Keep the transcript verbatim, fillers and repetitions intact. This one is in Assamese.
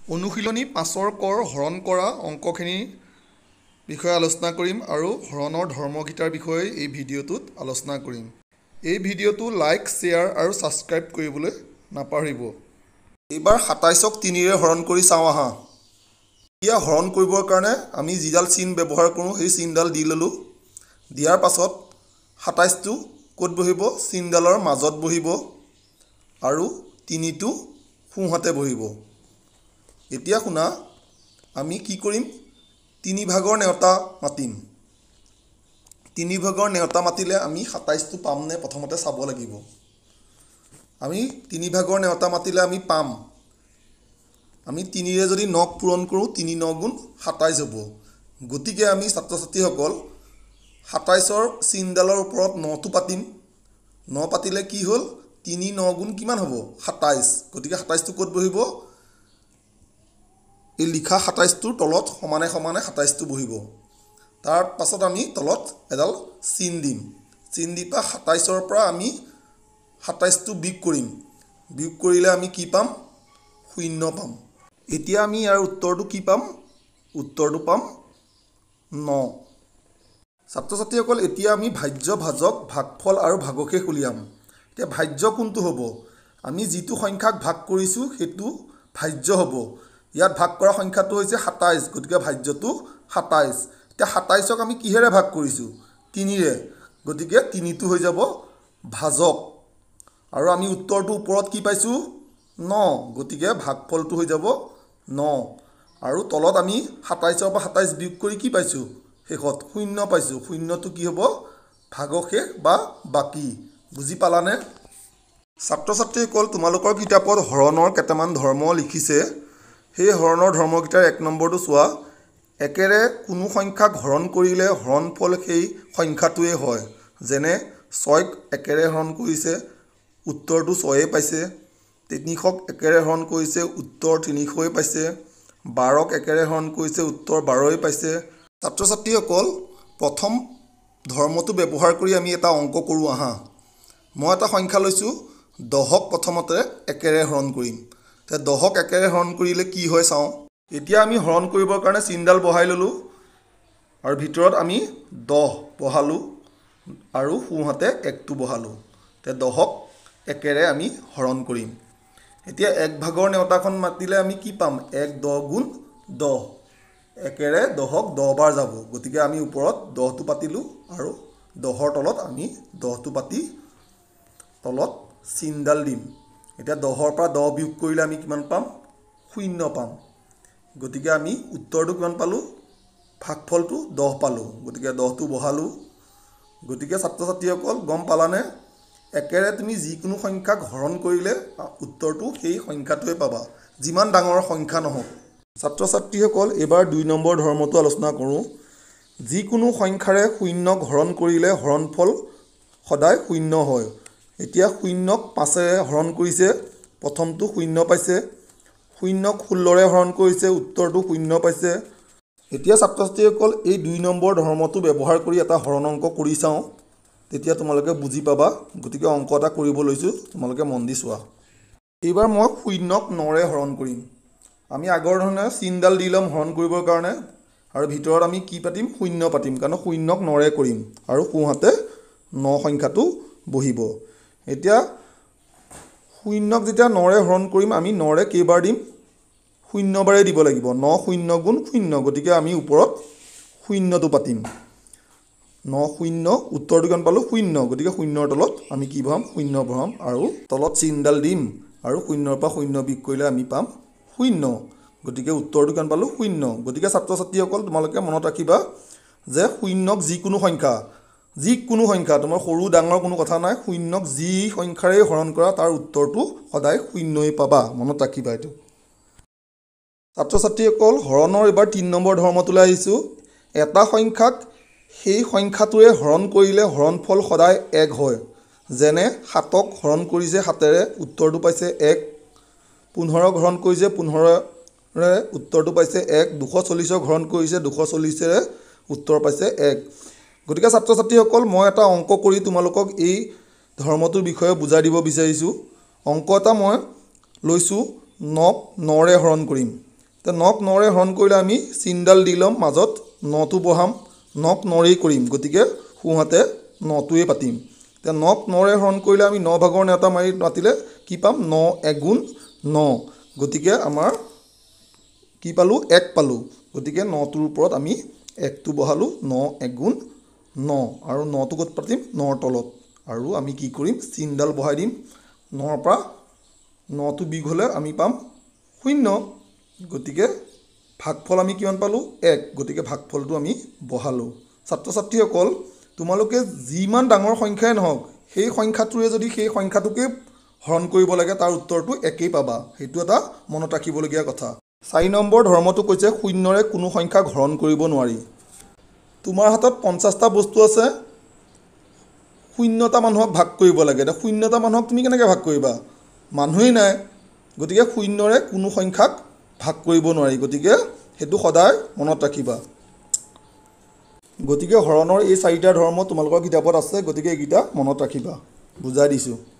অনুশীলনী পাঁচৰ কৰ হৰণ কৰা অংকখিনিৰ বিষয়ে আলোচনা কৰিম আৰু হৰণৰ ধৰ্মকেইটাৰ বিষয়ে এই ভিডিঅ'টোত আলোচনা কৰিম। এই ভিডিঅ'টো লাইক, শ্বেয়াৰ আৰু ছাবস্ক্ৰাইব কৰিবলৈ নাপাহৰিব। এইবাৰ সাতাইছক তিনিৰে হৰণ কৰি চাওঁ আহা। এতিয়া হৰণ কৰিবৰ কাৰণে আমি যিডাল চিন ব্যৱহাৰ কৰোঁ সেই চিনডাল দি ল'লোঁ। দিয়াৰ পাছত সাতাইছটো ক'ত বহিব? চিনডালৰ মাজত বহিব আৰু তিনিটো সোঁহাতে বহিব। এতিয়া শুনা, আমি কি কৰিম? তিনি ভাগৰ নেওতা মাতিম। তিনি ভাগৰ নেওতা মাতিলে আমি সাতাইছটো পামনে প্ৰথমতে চাব লাগিব। আমি তিনি ভাগৰ নেওতা মাতিলে আমি পাম। আমি তিনিৰে যদি নক পূৰণ কৰোঁ, তিনি ন গুণ সাতাইছ হ'ব। গতিকে আমি ছাত্ৰ ছাত্ৰীসকল সাতাইছৰ চিনডালৰ ওপৰত নটো পাতিম। ন পাতিলে কি হ'ল? তিনি ন গুণ কিমান হ'ব? সাতাইছ। গতিকে সাতাইছটো ক'ত বহিব? এই লিখা সাতাইছটোৰ তলত সমানে সমানে সাতাইছটো বহিব। তাৰ পাছত আমি তলত এডাল চিন দিম। চিন দি পা সাতাইছৰ পৰা আমি সাতাইছটো বিয়োগ কৰিম। বিয়োগ কৰিলে আমি কি পাম? শূন্য পাম। এতিয়া আমি ইয়াৰ উত্তৰটো কি পাম? উত্তৰটো পাম ন। ছাত্ৰ ছাত্ৰীসকল এতিয়া আমি ভাজ্য, ভাজক, ভাগফল আৰু ভাগশেষ উলিয়াম। এতিয়া ভাজ্য কোনটো হ'ব? আমি যিটো সংখ্যাক ভাগ কৰিছোঁ সেইটো ভাজ্য হ'ব। ইয়াত ভাগ কৰা সংখ্যাটো হৈছে সাতাইছ, গতিকে ভাজ্যটো সাতাইছ। এতিয়া সাতাইছক আমি কিহেৰে ভাগ কৰিছোঁ? তিনিৰে, গতিকে তিনিটো হৈ যাব ভাজক। আৰু আমি উত্তৰটো ওপৰত কি পাইছোঁ? ন, গতিকে ভাগফলটো হৈ যাব ন। আৰু তলত আমি সাতাইছৰ পৰা সাতাইছ বিয়োগ কৰি কি পাইছোঁ? শেষত শূন্য পাইছোঁ। শূন্যটো কি হ'ব? ভাগশেষ বা বাকী। বুজি পালানে? ছাত্ৰ ছাত্ৰীসকল, তোমালোকৰ কিতাপত হৰণৰ কেইটামান ধৰ্ম লিখিছে। সেই হৰণৰ ধৰ্মকেইটাৰ এক নম্বৰটো চোৱা। একেৰে কোনো সংখ্যাক হৰণ কৰিলে হৰণফল সেই সংখ্যাটোৱে হয়। যেনে ছয়ক একেৰে হৰণ কৰিছে, উত্তৰটো ছয়েই পাইছে। তিনিশক একেৰে হৰণ কৰিছে, উত্তৰ তিনিশই পাইছে। বাৰক একেৰে হৰণ কৰিছে, উত্তৰ বাৰই পাইছে। ছাত্ৰ ছাত্ৰীসকল, প্ৰথম ধৰ্মটো ব্যৱহাৰ কৰি আমি এটা অংক কৰোঁ আহা। মই এটা সংখ্যা লৈছোঁ, দহক প্ৰথমতে একেৰে হৰণ কৰিম। এতিয়া দহক একেৰে হৰণ কৰিলে কি হয় চাওঁ। এতিয়া আমি হৰণ কৰিবৰ কাৰণে চিনডাল বহাই ল'লোঁ আৰু ভিতৰত আমি দহ বহালোঁ আৰু সোঁহাতে একটো বহালোঁ। এতিয়া দহক একেৰে আমি হৰণ কৰিম। এতিয়া এক ভাগৰ নেওতাখন মাতিলে আমি কি পাম? এক দহ গুণ দহ। একেৰে দহক দহ বাৰ যাব, গতিকে আমি ওপৰত দহটো পাতিলোঁ আৰু দহৰ তলত আমি দহটো পাতি তলত চিনডাল দিম। এতিয়া দহৰ পৰা দহ বিয়োগ কৰিলে আমি কিমান পাম? শূন্য পাম। গতিকে আমি উত্তৰটো কিমান পালোঁ? ভাগফলটো দহ পালোঁ, গতিকে দহটো বহালোঁ। গতিকে ছাত্ৰ ছাত্ৰীসকল গম পালানে? একেৰে তুমি যিকোনো সংখ্যাক হৰণ কৰিলে উত্তৰটো সেই সংখ্যাটোৱে পাবা, যিমান ডাঙৰ সংখ্যা নহওক। ছাত্ৰ ছাত্ৰীসকল, এইবাৰ দুই নম্বৰ ধৰ্মটো আলোচনা কৰোঁ। যিকোনো সংখ্যাৰে শূন্যক হৰণ কৰিলে হৰণফল সদায় শূন্য হয়। এতিয়া শূন্যক পাঁচেৰে হৰণ কৰিছে, প্ৰথমটো শূন্য পাইছে। শূন্যক ষোল্লৰে হৰণ কৰিছে, উত্তৰটো শূন্য পাইছে। এতিয়া ছাত্ৰ ছাত্ৰীসকল, এই দুই নম্বৰ ধৰ্মটো ব্যৱহাৰ কৰি এটা হৰণ অংক কৰি চাওঁ, তেতিয়া তোমালোকে বুজি পাবা। গতিকে অংক এটা কৰিব লৈছোঁ, তোমালোকে মন দি চোৱা। এইবাৰ মই শূন্যক নৰে হৰণ কৰিম। আমি আগৰ ধৰণে চিনডাল দি ল'ম হৰণ কৰিবৰ কাৰণে আৰু ভিতৰত আমি কি পাতিম? শূন্য পাতিম, কাৰণ শূন্যক নৰে কৰিম আৰু সোঁহাতে ন সংখ্যাটো বহিব। এতিয়া শূন্যক যেতিয়া নৰে হৰণ কৰিম, আমি নৰে কেইবাৰ দিম? শূন্যবাৰেই দিব লাগিব। ন শূন্য গুণ শূন্য, গতিকে আমি ওপৰত শূন্যটো পাতিম। ন শূন্য, উত্তৰটো কিমান পালোঁ? শূন্য, গতিকে শূন্যৰ তলত আমি কি ভৰাম? শূন্য ভৰাম আৰু তলত চিনডাল দিম আৰু শূন্যৰ পৰা শূন্য বিয়োগ কৰিলে আমি পাম শূন্য। গতিকে উত্তৰটো কিমান পালোঁ? শূন্য। গতিকে ছাত্ৰ ছাত্ৰীসকল, তোমালোকে মনত ৰাখিবা যে শূন্যক যিকোনো সংখ্যা, যিকোনো সংখ্যা, তোমাৰ সৰু ডাঙৰ কোনো কথা নাই, শূন্যক যি সংখ্যাৰেই হৰণ কৰা তাৰ উত্তৰটো সদায় শূন্যই পাবা। মনত ৰাখিবা এইটো। ছাত্ৰ ছাত্ৰীসকল, হৰণৰ এইবাৰ তিনি নম্বৰ ধৰ্মটোলৈ আহিছোঁ। এটা সংখ্যাক সেই সংখ্যাটোৰে হৰণ কৰিলে হৰণফল সদায় এক হয়। যেনে সাতক হৰণ কৰিছে সাতেৰে, উত্তৰটো পাইছে এক। পোন্ধৰক হৰণ কৰিছে পোন্ধৰৰে, উত্তৰটো পাইছে এক। দুশ চল্লিছক হৰণ কৰিছে দুশ চল্লিছেৰে, উত্তৰ পাইছে এক। গতিকে ছাত্ৰ ছাত্ৰীসকল, মই এটা অংক কৰি তোমালোকক এই ধৰ্মটোৰ বিষয়ে বুজাই দিব বিচাৰিছোঁ। অংক এটা মই লৈছোঁ, নক নৰে হৰণ কৰিম। তে নক নৰে হৰণ কৰিলে আমি চিনডাল দি ল'ম, মাজত নটো বহাম, নক নৰেই কৰিম, গতিকে সোঁহাতে নটোৱে পাতিম। তে নক নৰে হৰণ কৰিলে আমি ন ভাগৰ নেওতা মাৰি মাতিলে কি পাম? ন এগুণ ন, গতিকে আমাৰ কি পালোঁ? এক পালোঁ। গতিকে নটোৰ ওপৰত আমি একটো বহালোঁ, ন এগুণ ন, আৰু নটো ক'ত পাতিম? নৰ তলত। আৰু আমি কি কৰিম? চিনডাল বহাই দিম, নৰ পৰা নটো বিগ হ'লে আমি পাম শূন্য, গতিকে ভাগফল আমি কিমান পালোঁ? এক, গতিকে ভাগফলটো আমি বহালোঁ। ছাত্ৰ ছাত্ৰীসকল, তোমালোকে যিমান ডাঙৰ সংখ্যাই নহওক সেই সংখ্যাটোৰে যদি সেই সংখ্যাটোকে হৰণ কৰিব লাগে তাৰ উত্তৰটো একেই পাবা, সেইটো এটা মনত ৰাখিবলগীয়া কথা। চাৰি নম্বৰ ধৰ্মটো কৈছে শূন্যৰে কোনো সংখ্যাক হৰণ কৰিব নোৱাৰি। তোমাৰ হাতত পঞ্চাছটা বস্তু আছে, শূন্যটা মানুহক ভাগ কৰিব লাগে। এতিয়া শূন্যটা মানুহক তুমি কেনেকৈ ভাগ কৰিবা? মানুহেই নাই, গতিকে শূন্যৰে কোনো সংখ্যাক ভাগ কৰিব নোৱাৰি, গতিকে সেইটো সদায় মনত ৰাখিবা। গতিকে হৰণৰ এই চাৰিটা ধৰ্ম তোমালোকৰ কিতাপত আছে, গতিকে এইকেইটা মনত ৰাখিবা, বুজাই দিছোঁ।